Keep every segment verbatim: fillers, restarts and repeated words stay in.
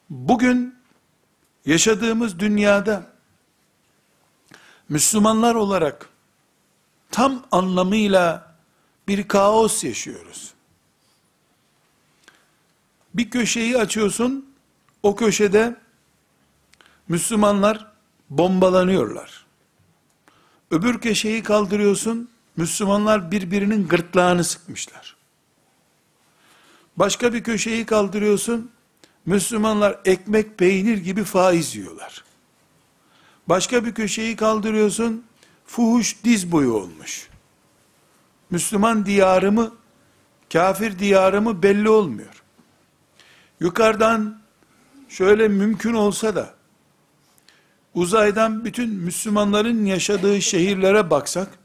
Bugün yaşadığımız dünyada Müslümanlar olarak tam anlamıyla bir kaos yaşıyoruz. Bir köşeyi açıyorsun, o köşede Müslümanlar bombalanıyorlar. Öbür köşeyi kaldırıyorsun, Müslümanlar birbirinin gırtlağını sıkmışlar. Başka bir köşeyi kaldırıyorsun, Müslümanlar ekmek peynir gibi faiz yiyorlar. Başka bir köşeyi kaldırıyorsun, fuhuş diz boyu olmuş. Müslüman diyarı mı, kafir diyarı mı belli olmuyor. Yukarıdan şöyle mümkün olsa da, uzaydan bütün Müslümanların yaşadığı şehirlere baksak,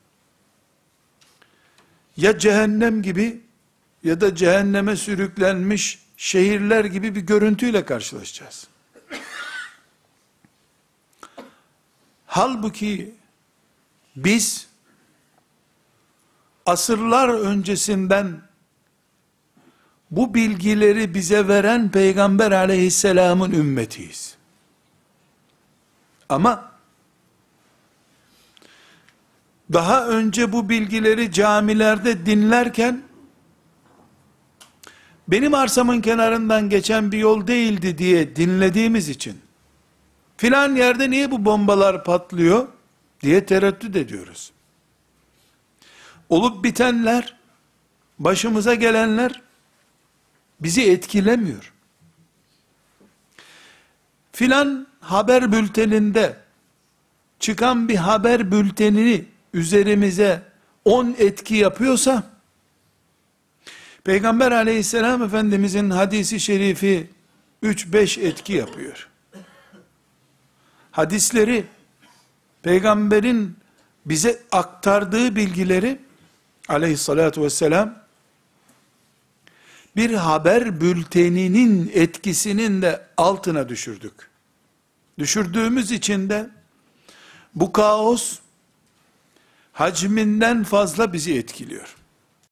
ya cehennem gibi ya da cehenneme sürüklenmiş şehirler gibi bir görüntüyle karşılaşacağız. Halbuki biz asırlar öncesinden bu bilgileri bize veren Peygamber aleyhisselamın ümmetiyiz. Ama daha önce bu bilgileri camilerde dinlerken benim arsamın kenarından geçen bir yol değildi diye dinlediğimiz için filan yerde niye bu bombalar patlıyor diye tereddüt ediyoruz. Olup bitenler, başımıza gelenler bizi etkilemiyor. Filan haber bülteninde çıkan bir haber bültenini üzerimize on etki yapıyorsa, Peygamber aleyhisselam efendimizin hadisi şerifi üç beş etki yapıyor. Hadisleri, peygamberin bize aktardığı bilgileri aleyhissalatu vesselam, bir haber bülteninin etkisinin de altına düşürdük. Düşürdüğümüz için de bu kaos hacminden fazla bizi etkiliyor.